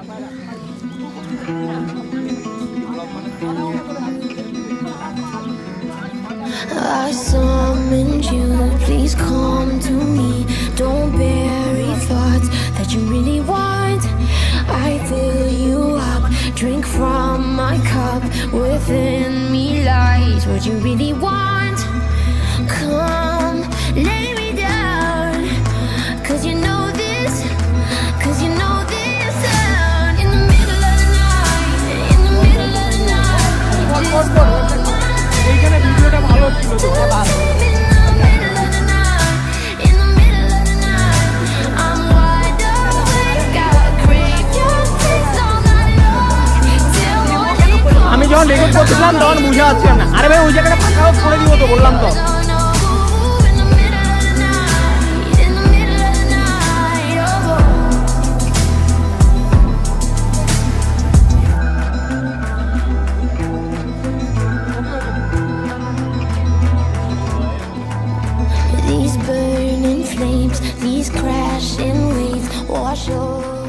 I summoned you, please come to me. Don't bury thoughts that you really want. I fill you up, drink from my cup. Within me lies what you really want. Come, lay me down, cause you know this, cause you know this sound. In the middle of the night, in the middle of the night. এইখানে ভিডিওটা ভালো ছিল তো আমি যখন record করতেছিলাম তখন বুঝে যাচ্ছিলাম না। আরে ভাই ওই জায়গাটা ফাঁকা করে দিব তো, বললাম তো। These burning flames, these crashing waves wash over